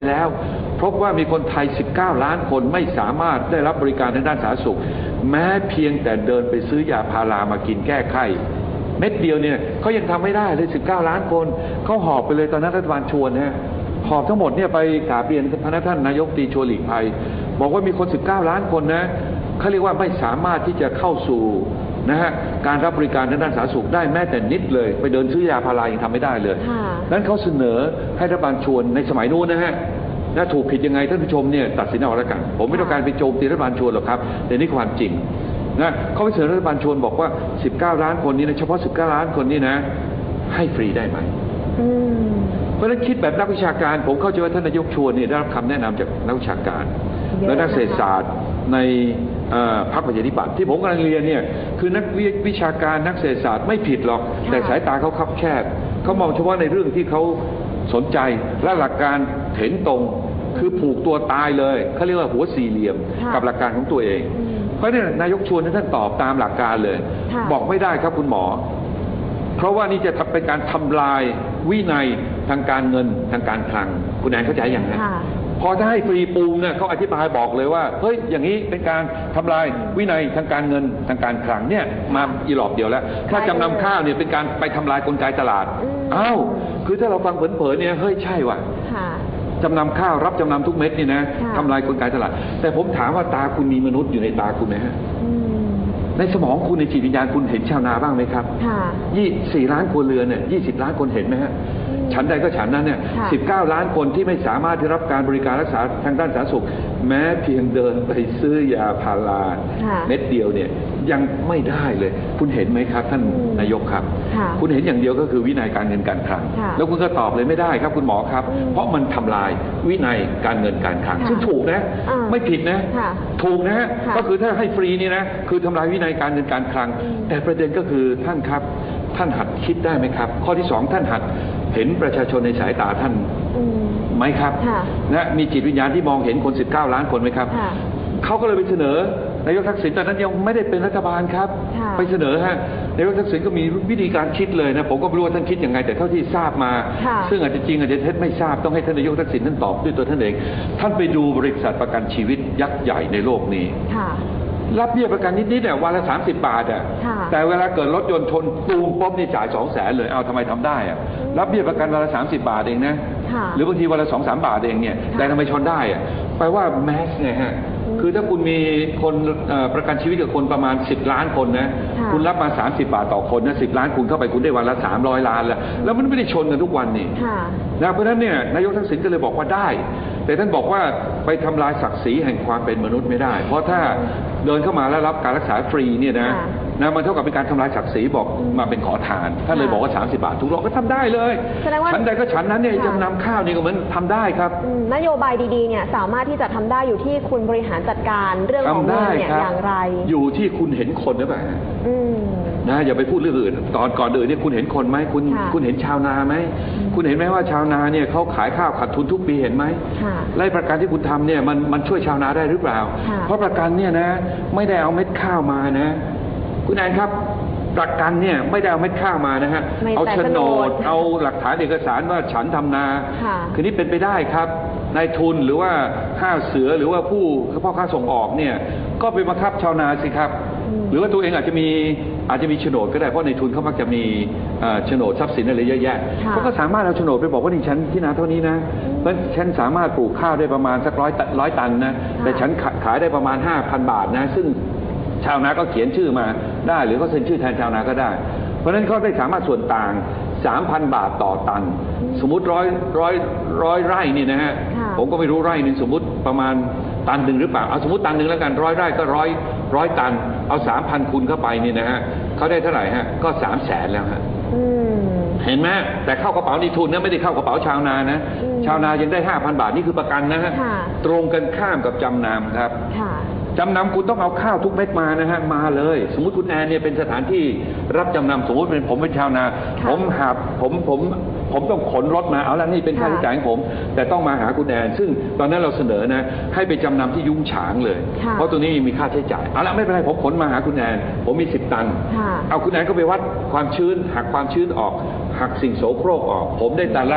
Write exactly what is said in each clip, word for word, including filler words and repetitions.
แล้วพบว่ามีคนไทยสิบเก้าล้านคนไม่สามารถได้รับบริการทางด้านสาธารณสุขแม้เพียงแต่เดินไปซื้อยาพารามากินแก้ไข้เม็ดเดียวเนี่ยเขายังทำไม่ได้เลยสิบเก้าล้านคนเขาหอบไปเลยตอนนั้นรัฐบาลชวนฮะหอบทั้งหมดเนี่ยไปกราบเรียนพระท่านนายกตีชวนหลีกภัยบอกว่ามีคนสิบเก้าล้านคนนะเขาเรียกว่าไม่สามารถที่จะเข้าสู่นะฮะการรับบริการทางด้านสาธารณสุขได้แม้แต่นิดเลยไปเดินซื้อยาพารายังทำไม่ได้เลยนั้นเขาเสนอให้รัฐบาลชวนในสมัยนู้นนะฮะน่าถูกผิดยังไงท่านผู้ชมเนี่ยตัดสินเอาแล้วกันผมไม่ต้องการไปโจมตีรัฐบาลชวนหรอกครับแต่นี่ความจริงนะเขาไปเสนอรัฐบาลชวนบอกว่าสิบเก้าล้านคนนี้นะเฉพาะสิบเก้าล้านคนนี้นะให้ฟรีได้ไหมเพราะฉะนั้นคิดแบบนักวิชาการผมเข้าใจว่าท่านนายกชวนเนี่ยได้รับคำแนะนำจากนักวิชาการและนักเศรษฐศาสตร์ในพรรคประชาธิปัตย์ที่ผมกำลังเรียนเนี่ยคือนักวิชาการนักเศรษฐศาสตร์ไม่ผิดหรอกแต่สายตาเขาคับแคบเขามองเฉพาะในเรื่องที่เขาสนใจและหลักการเห็นตรงคือผูกตัวตายเลยเขาเรียกว่าหัวสี่เหลี่ยมกับหลักการของตัวเองเพราะนี่นายกชวนท่านตอบตามหลักการเลยบอกไม่ได้ครับคุณหมอเพราะว่านี่จะเป็นการทำลายวินัยทางการเงินทางการคลังคุณแอนเข้าใจอย่างไรพอถ้าให้ฟรีปูมเนี่ยเขาอธิบายบอกเลยว่าเฮ้ยอย่างนี้เป็นการทำลายวินัยทางการเงินทางการคลังเนี่ยมาอีหลอบเดียวแล้วถ้าจำนำข้าวเนี่ยเป็นการไปทำลายกลไกตลาดอ้าวคือถ้าเราฟังเผลอๆเนี่ยเฮ้ยใช่ว่ะจำนำข้าวรับจำนำทุกเม็ดนี่นะทำลายกลไกตลาดแต่ผมถามว่าตาคุณมีมนุษย์อยู่ในตาคุณไหมฮะในสมองคุณในจิตวิญญาณคุณเห็นชาวนาบ้างไหมครับยี่สี่ล้านครัวเรือนเนี่ยยี่สิบล้านคนเห็นไหมฮะฉันใดก็ฉันนั้นเนี่ยสิบเก้าล้านคนที่ไม่สามารถที่รับการบริการรักษาทางด้านสาธารณสุขแม้เพียงเดินไปซื้อยาพาราเม็ดเดียวเนี่ยยังไม่ได้เลยคุณเห็นไหมครับท่านนายกครับคุณเห็นอย่างเดียวก็คือวินัยการเงินการคลังแล้วคุณก็ตอบเลยไม่ได้ครับคุณหมอครับเพราะมันทำลายวินัยการเงินการคลังซึ่งถูกนะไม่ผิดนะถูกนะก็คือถ้าให้ฟรีนี่นะคือทำลายวินัยการเงินการคลังแต่ประเด็นก็คือท่านครับท่านหัดคิดได้ไหมครับข้อที่สองท่านหัดเห็นประชาชนในสายตาท่านไหมครับนะมีจิตวิญญาณที่มองเห็นคนสิบเก้าล้านคนไหมครับเขาก็เลยไปเสนอนายกทักษิณตอนนั้นยังไม่ได้เป็นรัฐบาลครับไปเสนอฮะนายกทักษิณก็มีวิธีการคิดเลยนะผมก็ไม่รู้ว่าท่านคิดยังไงแต่เท่าที่ทราบมาซึ่งอาจจะจริงอาจจะเท็จไม่ทราบต้องให้ท่านนายกทักษิณท่านตอบด้วยตัวท่านเองท่านไปดูบริษัทประกันชีวิตยักษ์ใหญ่ในโลกนี้รับเบี้ยประกันนิดๆเนี่ยวันละสามสิบบาทอ่ะแต่เวลาเกิดรถยนต์ชนตูมป๊อบนี่จ่ายสองแสนเลยเอาทำไมทำได้อ่ะรับเบี้ยประกันวันละสามสิบบาทเองนะหรือบางทีวันละสองสามบาทเองเนี่ยแต่ทำไมชนได้อ่ะแปลว่าแมสไงฮะคือถ้าคุณมีคนประกันชีวิตกับคนประมาณสิบล้านคนนะคุณรับมาสามสิบบาทต่อคนนะสิบล้านคุณเข้าไปคุณได้วันละสามร้อยล้านแล้วแล้วมันไม่ได้ชนกันทุกวันนี่นะเพราะฉะนั้นเนี่ยนายกทักษิณก็เลยบอกว่าได้แต่ท่านบอกว่าไปทำลายศักดิ์ศรีแห่งความเป็นมนุษย์ไม่ได้เพราะถ้าเดินเข้ามาแล้วรับการรักษาฟรีเนี่ยนะนะมันเท่ากับเป็นการทำลายศักดิ์ศรีบอกมาเป็นขอทานท่านเลยบอกว่าสามสิบบาทถูกหลอกก็ทำได้เลยฉันใดก็ฉันนั้นเนี่ยจำนำข้าวนี่ก็เหมือนทำได้ครับนโยบายดีๆเนี่ยสามารถที่จะทำได้อยู่ที่คุณบริหารจัดการเรื่องของเงินเนี่ยอย่างไรอยู่ที่คุณเห็นคนหรือเปล่านะอย่าไปพูดเรื่องอื่นก่อนก่อนอื่นเนี่ยคุณเห็นคนไหมคุณคุณเห็นชาวนาไหมคุณเห็นไหมว่าชาวนาเนี่ยเขาขายข้าวขาดทุนทุกปีเห็นไหมไล่ประกันที่คุณทำเนี่ยมันมันช่วยชาวนาได้หรือเปล่าเพราะประกันเนี่ยนะไม่ได้เอาเม็ดข้าวมานะคุณแอนครับประกันเนี่ยไม่ได้เอาเม็ดข้าวมานะฮะเอาโฉนดเอาหลักฐานเอกสารว่าฉันทำนาคือนี่เป็นไปได้ครับนายทุนหรือว่าข้าเสือหรือว่าผู้พ่อค้าส่งออกเนี่ยก็ไปบังคับชาวนาสิครับหรือว่าตัวเองอาจจะมีอาจจะมีโฉนดก็ได้เพราะในทุนเขามักจะมีโฉนดทรัพย์สินอะไรเยอะแยะเขาก็สามารถเอาโฉนดไปบอกว่านี่ฉันที่นาเท่านี้นะเพราะฉันสามารถปลูกข้าวได้ประมาณสักร้อยร้อยตันนะแต่ฉันขายได้ประมาณห้าพันบาทนะซึ่งชาวนาก็เขียนชื่อมาได้หรือเขาเซ็นชื่อแทนชาวนาก็ได้เพราะฉะนั้นเขาได้สามารถส่วนต่าง สามพัน บาทต่อตันสมมุติร้อยร้อยร้อยไร่นี่นะฮะผมก็ไม่รู้ไร่หนึ่งสมมุติประมาณตันหนึ่งหรือเปล่าเอาสมมติตันหนึ่งแล้วกันร้อยไร่ก็ร้อยร้อยตันเอาสามพันคูณเข้าไปนี่นะฮะเขาได้เท่าไหร่ฮะก็สามแสนแล้วฮะเห็นไหมแต่เข้ากระเป๋าในทุนนะไม่ได้เข้ากระเป๋าชาวนานะชาวนายังได้ห้าพันบาทนี่คือประกันนะฮะตรงกันข้ามกับจำนำครับจำนำคุณต้องเอาข้าวทุกเม็ดมานะฮะมาเลยสมมุติคุณแอนเนี่ยเป็นสถานที่รับจำนำสมมติเป็นผมเป็นชาวนาผมหาผมผมผมต้องขนรถมาเอาละนี่เป็นค่าใช้จ่ายของผมแต่ต้องมาหาคุณแอนซึ่งตอนนั้นเราเสนอนะให้ไปจำนำที่ยุ้งฉางเลยเพราะตัวนี้มีค่าใช้จ่ายเอาละไม่เป็นไรผมขนมาหาคุณแอนผมมีสิบตันเอาคุณแอนก็ไปวัดความชื้นหักความชื้นออกหักสิ่งโสโครกออกผมได้ตันละ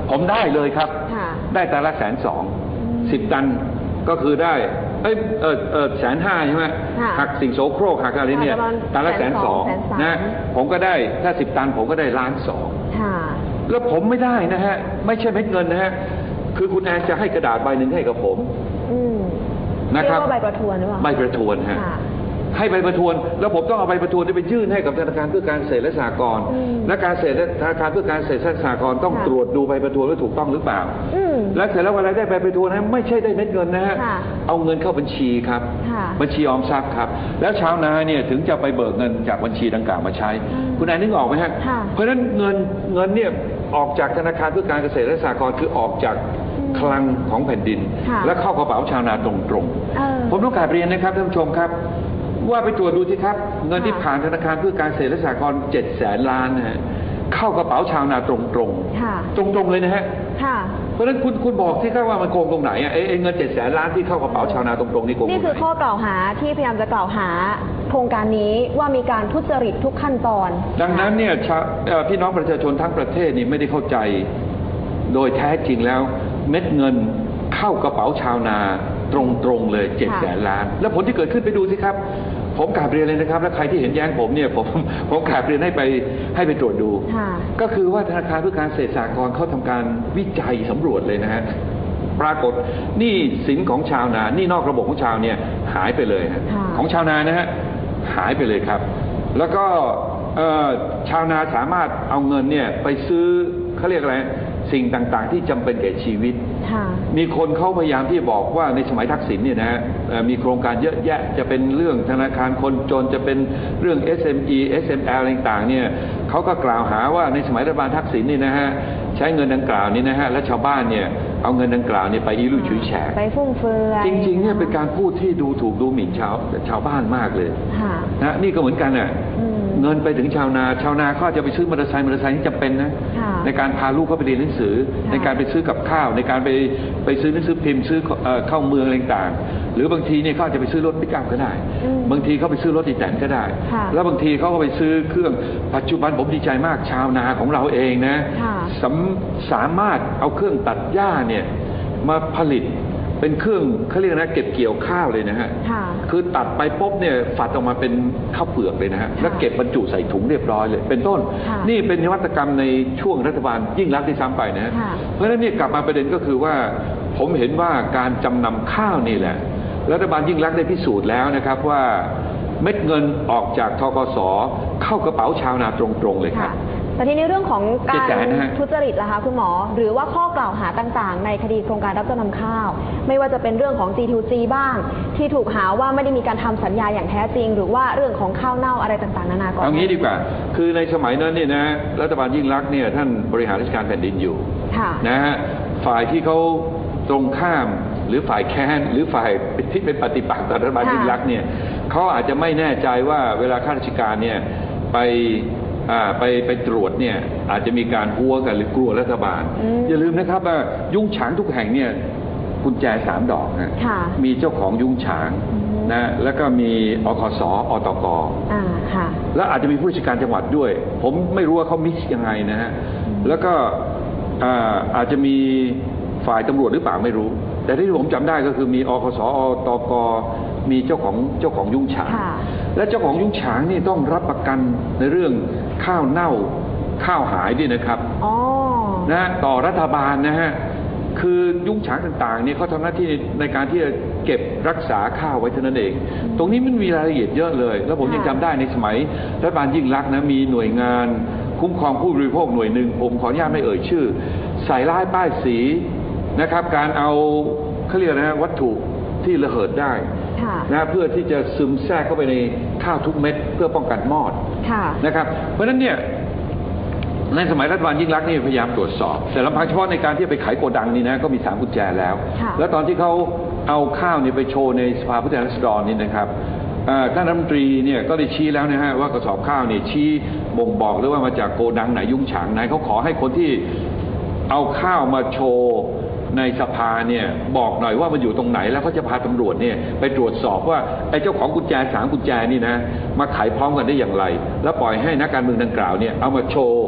ผมได้เลยครับค่ะได้ตันละแสนสองสิบตันก็คือได้เอ้ยเออเออแสนห้าใช่ไหมค่ะหักสิ่งโสโครกหักอะไรเนี่ยประมาณตันละแสนสองแสนสามนะผมก็ได้ถ้าสิบตันผมก็ได้ล้านสองค่ะแล้วผมไม่ได้นะฮะไม่ใช่เม็ดเงินนะฮะคือคุณแอนจะให้กระดาษใบหนึ่งให้กับผมอืมนะครับเรียกว่าใบประทวนหรือเปล่าใบประทวนฮะค่ะให้ใบประทวนแล้วผมต้องเอาใบประทวนนี้ไปยื่นให้กับธนาคารเพื่อการเกษตรและสหกรณ์อืมและการเกษตรและธนาคารเพื่อการเกษตรและสหกรณ์ต้องค่ะตรวจดูใบประทวนว่าถูกต้องหรือเปล่าอืมและเสร็จแล้วเวลาได้ใบประทวนนะไม่ใช่ได้เม็ดเงินนะฮะค่ะเอาเงินเข้าบัญชีครับค่ะบัญชีออมทรัพย์ครับ แล้วชาวนาเนี่ยถึงจะไปเบิกเงินจากบัญชีดังกล่าวมาใช้อืมคุณนายนึกออกไหมฮะค่ะเพราะฉะนั้นเงินเงินเนี่ยออกจากธนาคารเพื่อการเกษตรและสหกรณ์คือออกจากคลังของแผ่นดินค่ะและเข้ากระเป๋าชาวนาตรงเออๆผมต้องกราบเรียนนะครับท่านผู้ชมครับ ว่าไปตรวจดูสิครับ เงินที่ค่ะผ่านธนาคารเพื่อการเกษตรและสหกรณ์เจ็ดแสนล้านนะฮะเข้ากระเป๋าชาวนาตรงๆค่ะตรงๆเลยนะฮะค่ะเพราะฉะนั้นคุณคุณบอกที่ครับว่ามันโกงตรงไหนอ่ะไอ้ไอ้เงินเจ็ดแสนล้านที่เข้ากระเป๋าชาวนาตรงๆนี่โกงตรงไหนนี่คือข้อกล่าวหาที่พยายามจะกล่าวหาโครงการนี้ว่ามีการทุจริตทุกขั้นตอนดังนั้นเนี่ยชาวเอ่อพี่น้องประชาชนทั้งประเทศนี่ไม่ได้เข้าใจ โดยแท้จริงแล้วเม็ดเงินเข้ากระเป๋าชาวนาตรงๆเลยเจ็ดแสนล้าน แล้วผลที่เกิดขึ้นไปดูสิครับ ผมกราบเรียนเลยนะครับและใครที่เห็นแย้งผมเนี่ยผมผมกราบเรียนให้ไปให้ไปตรวจดูค่ะก็คือว่าธนาคารเพื่อการเกษตรสหกรณ์เขาทำการวิจัยสำรวจเลยนะฮะปรากฏหนี้สินของชาวนาหนี้นอกระบบของชาวเนี่ยหายไปเลยฮะค่ะของชาวนานะฮะหายไปเลยครับ แล้วก็เอ่อชาวนาสามารถเอาเงินเนี่ยไปซื้อเขาเรียกอะไรสิ่งต่างๆ ที่จำเป็นแก่ชีวิตค่ะมีคนเขาพยายามที่บอกว่าในสมัยทักษิณเนี่ยนะฮะเอ่อมีโครงการเยอะแยะจะเป็นเรื่องธนาคารคนจนจะเป็นเรื่อง เอส เอ็ม อี เอส เอ็ม แอล อะไรต่างๆเนี่ยเขาก็กล่าวหาว่าในสมัยรัฐบาลทักษิณนี่นะฮะใช้เงินดังกล่าวนี้นะฮะและชาวบ้านเนี่ยเอาเงินดังกล่าวเนี่ยไปอีลุยฉุยแฉกไปฟุ่มเฟือยจริงๆเนี่ยเป็นการพูดที่ดูถูกดูหมิ่นชาวชาวบ้านมากเลยค่ะนะนี่ก็เหมือนกันน่ะอืมเงินไปถึงชาวนา ชาวนาเขาอาจจะไปซื้อมอเตอร์ไซค์มอเตอร์ไซค์นี่จำเป็นนะค่ะในการพาลูกเขาไปเรียนหนังสือค่ะในการไปซื้อกับข้าว ในการไปไปซื้อหนังสือพิมพ์ซื้อเอ่อเข้าเมืองอะไรต่างๆหรือบางทีเนี่ยเขาอาจจะไปซื้อรถปิกอัพก็ได้อืมบางทีเขาไปซื้อรถอีแตนก็ได้ค่ะแล้วบางทีเขาก็ไปซื้อเครื่องปัจจุบันผมดีใจมากชาวนาของเราเองนะค่ะสำสามารถเอาเครื่องตัดหญ้าเนี่ยมาผลิตเป็นเครื่องเขาเรียกนะเก็บเกี่ยวข้าวเลยนะฮะค่ะคือตัดไปปุ๊บเนี่ยฝัดออกมาเป็นข้าวเปลือกเลยนะฮะ แล้วเก็บบรรจุใส่ถุงเรียบร้อยเลย เป็นต้นค่ะนี่เป็นนวัตกรรมในช่วงรัฐบาลยิ่งรักษณ์ที่ซ้ำไปนะฮะค่ะเพราะฉะนั้นเนี่ยกลับมาประเด็นก็คือว่า ผมเห็นว่าการจำนำข้าวนี่แหละ รัฐบาลยิ่งรักษณ์ได้พิสูจน์แล้วนะครับว่าเม็ดเงินออกจากธกสเข้ากระเป๋าชาวนาตรงๆเลยครัค่ะบแต่ทีนี้เรื่องของกาเจ็ดแสนรนะฮะทุจริตล่ะคะคุณหมอ หรือว่าข้อกล่าวหาต่างๆ ในคดีโครงการรับจำนำข้าว ไม่ว่าจะเป็นเรื่องของ จี ทู จี บ้าง ที่ถูกหาว่าไม่ได้มีการทำสัญญาอย่างแท้จริง หรือว่าเรื่องของข้าวเน่าอะไรต่างๆนานาก่อนเอางี้ดีกว่า คือในสมัยนั้นเนี่ยนะรัฐบาลยิ่งรักษณ์เนี่ยท่านบริหารราชการแผ่นดินอยู่ค่ะนะฮะฝ่ายที่เขาตรงข้ามหรือฝ่ายแค้นหรือฝ่ายที่เป็นปฏิปักษ์ต่อรัฐบาลค่ะยิ่งรักษณ์เนี่ยเขาอาจจะไม่แน่ใจว่าเวลาข้าราชการเนี่ยไปอ่าไปไปตรวจเนี่ยอาจจะมีการหัวกันหรือกลัวรัฐบาลอืมอย่าลืมนะครับว่ายุ้งฉางทุกแห่งเนี่ยกุญแจสามดอกนะค่ะมีเจ้าของยุ้งฉางอืมนะแล้วก็มีอคสอตกอ่า ค่ะแล้วอาจจะมีผู้ราชการจังหวัดด้วย ผมไม่รู้ว่าเขามิกซ์ยังไงนะฮะ แล้วก็อ่าอาจจะมีฝ่ายตำรวจหรือเปล่าไม่รู้ แต่ที่ผมจำได้ก็คือมีอคสอตก มีเจ้าของเจ้าของยุ้งฉางค่ะและเจ้าของยุ้งฉางนี่ต้องรับประกันในเรื่องข้าวเน่าข้าวหายด้วยนะครับอ๋อนะต่อรัฐบาลนะฮะ คือยุ้งฉางต่างๆเนี่ยเขาทำหน้าที่ในการที่จะเก็บรักษาข้าวไว้เท่านั้นเอง ตรงนี้มันมีรายละเอียดเยอะเลย แล้วผมยังจำได้ในสมัยรัฐบาลยิ่งรักษณ์นะมีหน่วยงานคุ้มครองผู้บริโภคหน่วยหนึ่งผมขออนุญาตไม่เอ่ยชื่อ ใส่ร้ายป้ายสีนะครับ การเอาเขาเรียกนะวัตถุที่ระเหิดได้ค่ะนะเพื่อที่จะซึมแทรกเข้าไปในข้าวทุกเม็ดเพื่อป้องกันมอดค่ะนะครับ เพราะฉะนั้นเนี่ยในสมัยรัฐบาลยิ่งรักษณ์นี่พยายามตรวจสอบ แต่ลำพังเฉพาะในการที่ไปไขโกดังนี่นะก็มีสามกุญแจแล้วค่ะแล้วตอนที่เขาเอาข้าวนี่ไปโชว์ในสภาผู้แทนราษฎรนี่นะครับเอ่อท่านรัฐมนตรีเนี่ยก็ได้ชี้แล้วนะฮะว่ากระสอบข้าวนี่ชี้บ่งบอกหรือว่ามาจากโกดังไหนยุ้งฉางไหนเขาขอให้คนที่เอาข้าวมาโชว์ในสภาเนี่ยบอกหน่อยว่ามันอยู่ตรงไหนแล้วเขาจะพาตำรวจเนี่ยไปตรวจสอบว่าไอ้เจ้าของกุญแจสามกุญแจนี่นะมาไขพร้อมกันได้อย่างไร แล้วปล่อยให้นักการเมืองดังกล่าวเนี่ยเอามาโชว์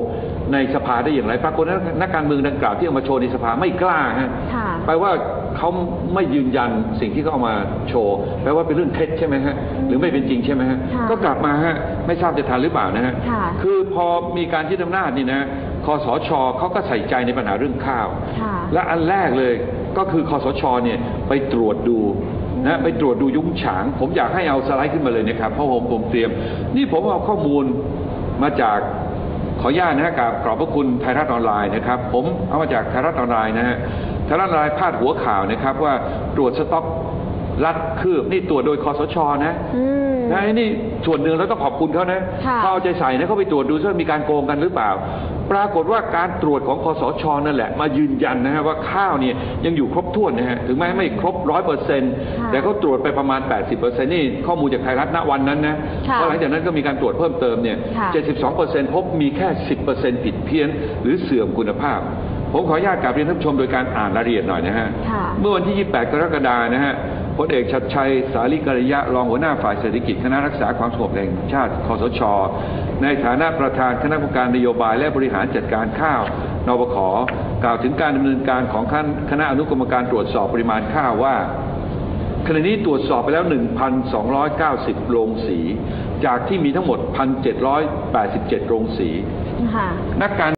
ในสภาได้อย่างไรปรากฏว่านักการเมืองดังกล่าวที่เอามาโชว์ในสภาไม่กล้าฮะค่ะแปลว่าเขาไม่ยืนยันสิ่งที่เขาเอามาโชว์แปลว่าเป็นเรื่องเท็จใช่ไหมฮะหรือไม่เป็นจริงใช่ไหมฮะค่ะก็กลับมาฮะไม่ทราบจะทันหรือเปล่านะฮะค่ะคือพอมีการยึดอำนาจนี่นะคสชเขาก็ใส่ใจในปัญหาเรื่องข้าวค่ะและอันแรกเลยก็คือคสชเนี่ยไปตรวจดูนะไปตรวจดูยุ้งฉาง ผมอยากให้เอาสไลด์ขึ้นมาเลยนะครับเพราะผมผมเตรียมนี่ผมเอาข้อมูลมาจากขออนุญาตนะฮะกับขอบพระคุณไทยรัฐออนไลน์นะครับผมเอามาจากไทยรัฐออนไลน์นะฮะไทยรัฐออนไลน์พาดหัวข่าวนะครับว่าตรวจสต็อกลัดคืบนี่ตรวจโดยคสชนะอืมนะนี่ส่วนหนึ่งเราต้องขอบคุณเขานะค่ะเขาเอาใจใส่นะเขาไปตรวจดูว่ามีการโกงกันหรือเปล่า ปรากฏว่าการตรวจของคสชนั่นแหละมายืนยันนะฮะว่าข้าวเนี่ยยังอยู่ครบถ้วนนะฮะถึงแม้ไม่ครบร้อยเปอร์เซ็นต์แต่เขาตรวจไปประมาณ แปดสิบเปอร์เซ็นต์นี่ข้อมูลจากไทยรัฐณวันนั้นนะค่ะเพราะหลังจากนั้นก็มีการตรวจเพิ่มเติมเนี่ยค่ะเจ็ดสิบสองเปอร์เซ็นต์พบมีแค่สิบเปอร์เซ็นต์ผิดเพี้ยนหรือเสื่อมคุณภาพ ผมขออนุญาตกราบเรียนท่านผู้ชมโดยการอ่านรายละเอียดหน่อยนะฮะค่ะเมื่อวันที่ยี่สิบแปดกรกฎาคมนะฮะพลเอกชัดชัยสาลีกัลยะรองหัวหน้าฝ่ายเศรษฐกิจคณะรักษาความสงบแห่งชาติคสชในฐานะประธานคณะกรรมการนโยบายและบริหารจัดการข้าวนปขกล่าวถึงการดำเนินการของคณะอนุกรรมการตรวจสอบปริมาณข้าวว่าขณะนี้ตรวจสอบไปแล้ว หนึ่งพันสองร้อยเก้าสิบ โรงสีจากที่มีทั้งหมด หนึ่งพันเจ็ดร้อยแปดสิบเจ็ด โรงสีค่ะนักการ